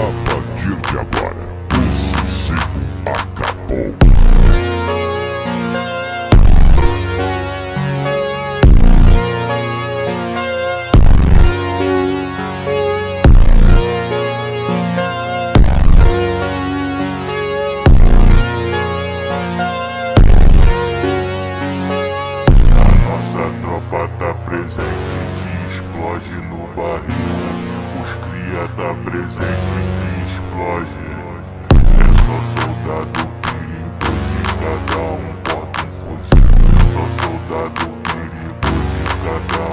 A partir de agora, o sossego acabou. Tropa tá presente que explode no barril. Os cria tá presente que explode. É só soldado perigoso e cada um porta um fuzil. Só soldado perigoso e cada